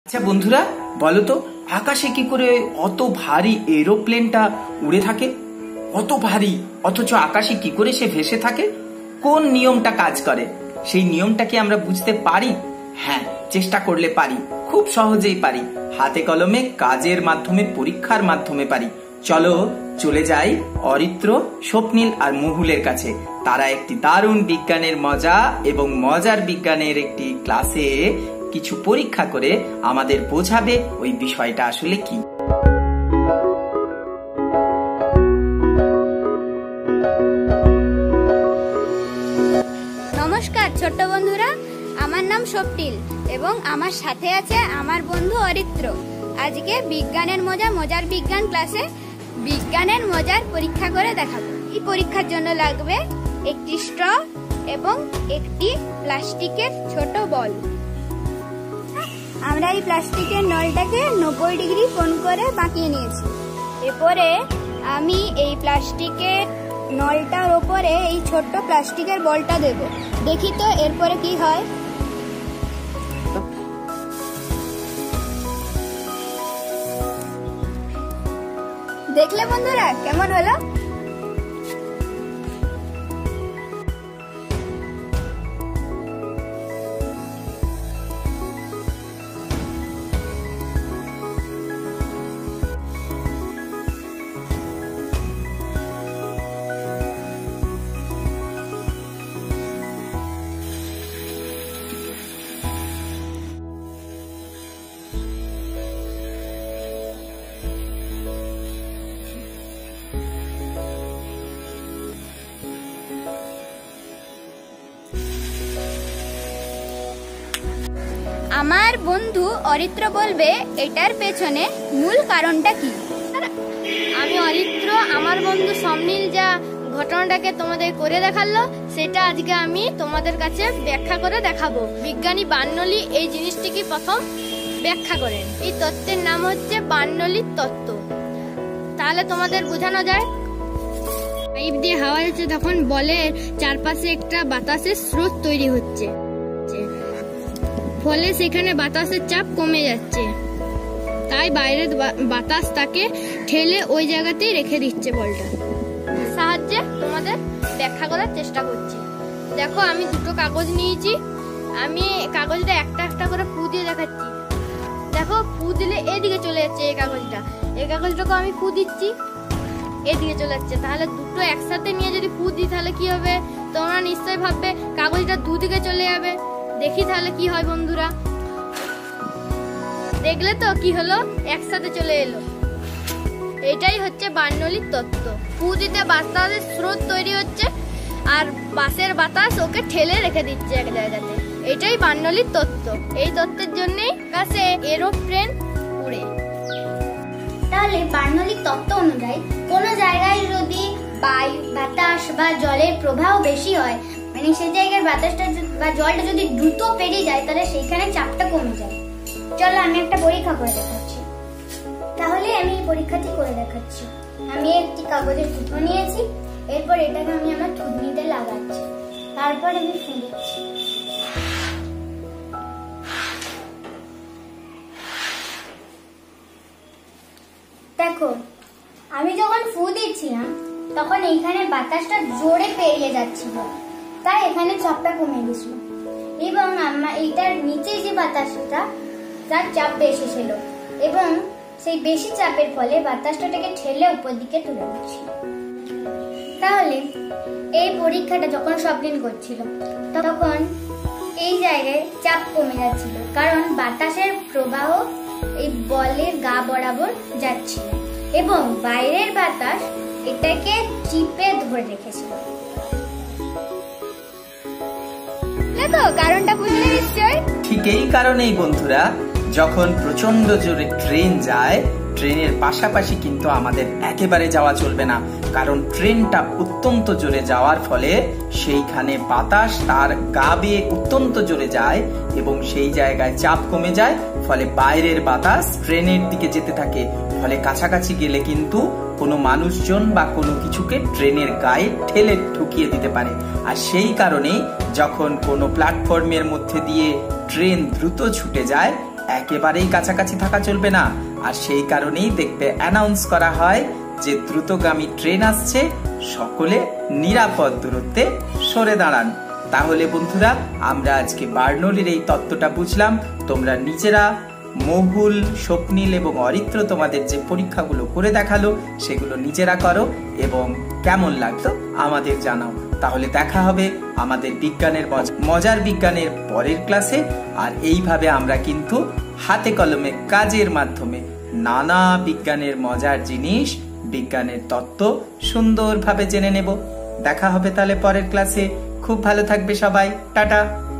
আচ্ছা বন্ধুরা, বলো তো আকাশে কি করে অত ভারী এরোপ্লেনটা উড়ে থাকে? অত ভারী অথচ আকাশে কি করে সে ভেসে থাকে? কোন নিয়মটা কাজ করে? সেই নিয়মটা কি আমরা বুঝতে পারি? হ্যাঁ, চেষ্টা করলে পারি, খুব সহজেই পারি। হাতে কলমে কাজের মাধ্যমে, পরীক্ষার মাধ্যমে পারি। চলো চলে যাই অরিত্র, স্বপ্নীল আর মুহুলের কাছে। তারা একটি দারুণ বিজ্ঞানের মজা এবং মজার বিজ্ঞানের একটি ক্লাসে কিছু পরীক্ষা করে আমাদের বোঝাবে ওই বিষয়টা আসলে কি। নমস্কার ছোট্ট বন্ধুরা, আমার নাম স্বপ্নীল এবং আমার সাথে আছে আমার বন্ধু অরিত্র। আজকে বিজ্ঞানের মজার বিজ্ঞান ক্লাসে বিজ্ঞানের মজার পরীক্ষা করে দেখাবো। এই পরীক্ষার জন্য লাগবে একটি স্ট্র এবং একটি প্লাস্টিকের ছোট বল। আমরা এই প্লাস্টিকের নলটাকে 90 ডিগ্রি কোণ করে বাঁকিয়ে নিয়েছি। এরপরে আমি এই প্লাস্টিকের নলটার ওপরে এই ছোট্ট প্লাস্টিকের বলটা দেব। দেখি তো এরপরে কি হয়। দেখলে বন্ধুরা কেমন হলো? আমার বন্ধু অরিত্র বলবে এটার পেছনে মূল কারণটা কি। আমি অরিত্র, আমার বন্ধু স্বপ্নীল যা ঘটনাটাকে তোমাদের করে দেখালো সেটা আজকে আমি তোমাদের কাছে ব্যাখ্যা করে দেখাবো। বিজ্ঞানী বার্নৌলি এই জিনিসটিকে প্রথম ব্যাখ্যা করেন। এই তত্ত্বের নাম হচ্ছে বার্নৌলির তত্ত্ব। তাহলে তোমাদের বোঝানো যায়, পাইপ দিয়ে হাওয়া যাচ্ছে, তখন বলের চারপাশে একটা বাতাসের স্রোত তৈরি হচ্ছে, ফলে সেখানে বাতাসের চাপ কমে যাচ্ছে। তাই বাইরের বাতাস তাকে ঠেলে ওই জায়গাতেই রেখে দিচ্ছে। বলটা সাহায্যে তোমাদের ব্যাখ্যা করার চেষ্টা করছি। দেখো, আমি দুটো কাগজ নিয়েছি। আমি কাগজটা একটা একটা করে ফু দিয়ে দেখাচ্ছি। দেখো, ফু দিলে এদিকে চলে যাচ্ছে এই কাগজটা। এই কাগজটাকে আমি ফু দিচ্ছি, এদিকে চলে যাচ্ছে। তাহলে দুটো একসাথে নিয়ে যদি ফু দিই তাহলে কি হবে? তোমরা নিশ্চয়ই ভাববে কাগজটা দুদিকে চলে যাবে। দেখি তাহলে কি হয় বন্ধুরা। দেখলে তো কি হলো, একসাথে চলে এলো। এটাই হচ্ছে বার্নৌলির তত্ত্ব। ফু দিতে বাতাসের স্রোত তৈরি হচ্ছে আর পাশের বাতাস ওকে ঠেলে রেখে দিচ্ছে এক জায়গাতে। এটাই বার্নৌলির তত্ত্ব। এই তত্ত্বের জন্যই কাছে এরোপ্লেন উড়ে। তাহলে বার্নৌলির তত্ত্ব অনুযায়ী কোনো জায়গায় যদি বায়ু, বাতাস বা জলের প্রবাহ বেশি হয়, মানে সেই জায়গার বাতাসটা বা জলটা যদি দ্রুত পেরিয়ে যায়, তাহলে সেইখানে চাপটা কমে যায়। চলো আমি একটা পরীক্ষা করে দেখাচ্ছি। তাহলে আমি এই পরীক্ষাটি করে দেখাচ্ছি। আমি একটি কাগজের টুকরো নিয়েছি, এরপর এটাকে আমি আমার থুতনিতে লাগাচ্ছি, তারপর আমি ফু দিচ্ছি। দেখো, আমি যখন ফু দিচ্ছিলাম তখন এইখানে বাতাসটা জোরে পেরিয়ে যাচ্ছিল, তাই এখানে চাপটা কমে গেছিল। এবং এইটার নিচে যে বাতাসটা, তার চাপ বেশি ছিল এবং সেই বেশি চাপের ফলে বাতাসটাকে ঠেলে উপর দিকে তুলে দিচ্ছিল। তাহলে এই পরীক্ষাটা যখন স্বপ্নীল করছিল তখন এই জায়গায় চাপ কমে যাচ্ছিল, কারণ বাতাসের প্রবাহ এই বলের গা বরাবর যাচ্ছিল এবং বাইরের বাতাস এটাকে চিপে ধরে রেখেছিল। দেখো, কারণটা বুঝলে নিশ্চয়। ঠিক এই কারণেই বন্ধুরা, যখন প্রচন্ড জোরে ট্রেন যায়, ট্রেনের পাশাপাশি কিন্তু আমাদের একেবারে যাওয়া চলবে না, কারণ ট্রেনটা অত্যন্ত জোরে যাওয়ার ফলে সেইখানে বাতাস তার গা বেয়ে অত্যন্ত জোরে যায় এবং সেই জায়গায় চাপ কমে যায়, ফলে বাইরের বাতাস ট্রেনের দিকে যেতে থাকে। ফলে কাছাকাছি গেলে কিন্তু কোনো মানুষজন বা কোনো কিছুকে ট্রেনের গায়ে ঠেলে ঢুকিয়ে দিতে পারে। আর সেই কারণেই যখন কোনো প্ল্যাটফর্মের মধ্যে দিয়ে ট্রেন দ্রুত ছুটে যায় একেবারেই কাছাকাছি থাকা চলবে না। আর সেই কারণেই দেখবে অ্যানাউন্স করা হয় যে দ্রুতগামী ট্রেন আসছে, সকলে নিরাপদ দূরত্বে সরে দাঁড়ান। তাহলে বন্ধুরা, আমরা আজকে বার্নৌলির এই তত্ত্বটা বুঝলাম। তোমরা নিজেরা মহুল, স্বপ্নিল এবং অরিত্র তোমাদের যে পরীক্ষাগুলো করে দেখালো সেগুলো নিজেরা করো এবং কেমন লাগলো আমাদের জানাও। তাহলে দেখা হবে আমাদের বিজ্ঞানের মজার বিজ্ঞানের পরের ক্লাসে। আর এইভাবে আমরা কিন্তু হাতে কলমে কাজের মাধ্যমে নানা বিজ্ঞানের মজার জিনিস, বিজ্ঞানের তত্ত্ব সুন্দরভাবে জেনে নেব। দেখা হবে তাহলে পরের ক্লাসে। খুব ভালো থাকবে সবাই। টাটা।